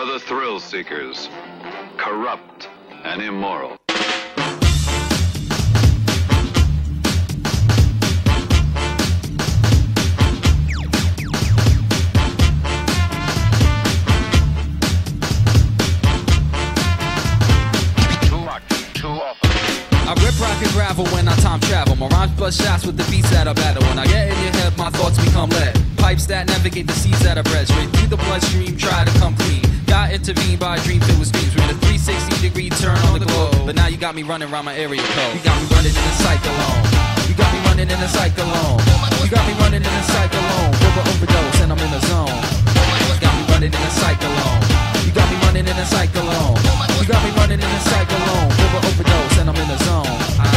are the thrill seekers, corrupt and immoral. I rip rock and gravel when I time travel. My rhymes bust shots with the beats that I battle. When I get in your head, my thoughts become lead. Pipes that navigate the seas that I bred. Straight through the bloodstream, try to come clean. Got intervened by a dream filled with streams. We're in a 360-degree turn on the globe. But now you got me running around my area code. You got me running in a cyclone. You got me running in a cyclone. You got me running in a cyclone. Rubber overdose and I'm in the zone. You got me running in a cyclone. You got me running in a cyclone. You got me running in a cyclone. Rubber overdose and I'm in the zone.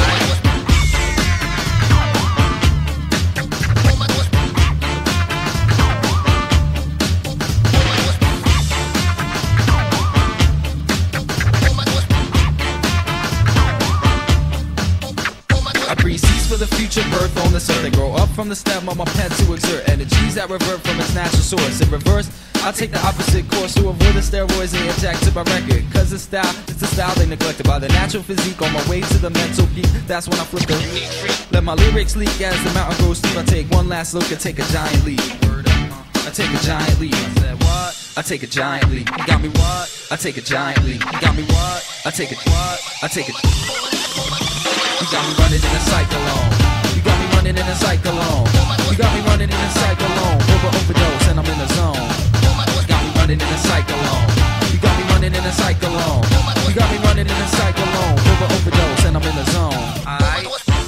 I breathe seeds for the future birth on this earth. They grow up from the stem of my pen to exert energies that revert from its natural source. In reverse, I take the opposite course to avoid the steroids and inject to my record. Cause it's the style they neglected by the natural physique. On my way to the mental peak, that's when I flip the let my lyrics leak as the mountain grows steep. I take one last look and take a giant leap. I take a giant leap. I said what? I take a giant leap. You got me what? I take a giant leap. You got me what? I take a what? I take a. You got me running in a cyclone. You got me running in a cyclone. You got me running in a cyclone. Overdose and I'm in the zone. You got me running in a cyclone. You got me running in a cyclone. You got me running in a cyclone. Overdose and I'm in the zone. Aight.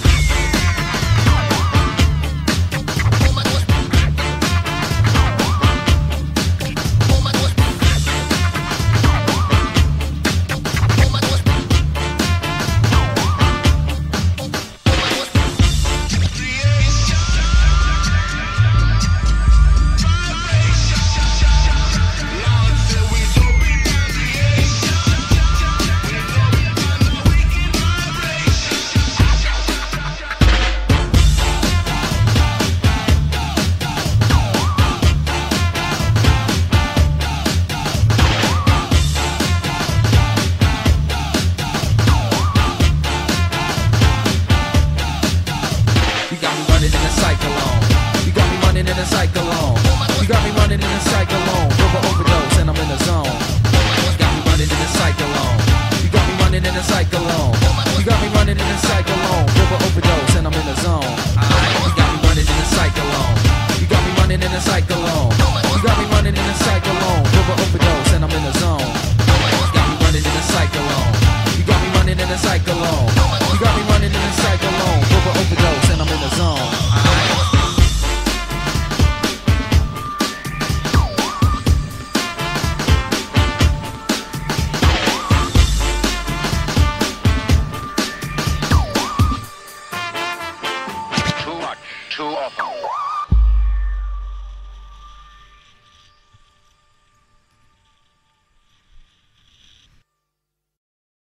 In a cyclone, you got me running in a cyclone. Rubber overdose and I'm in the zone. You got me running in a cyclone. You got me running in a cyclone. You got me running in a cyclone. Rubber overdose and I'm in the zone. You got me running in a cyclone. You got me running in a cyclone. You got me running in a cyclone. Rubber overdose and I'm in the zone. You got me running in a cyclone. You got me running in a cyclone. You got me running in a cyclone. Rubber overdose and I'm in the zone. Too often.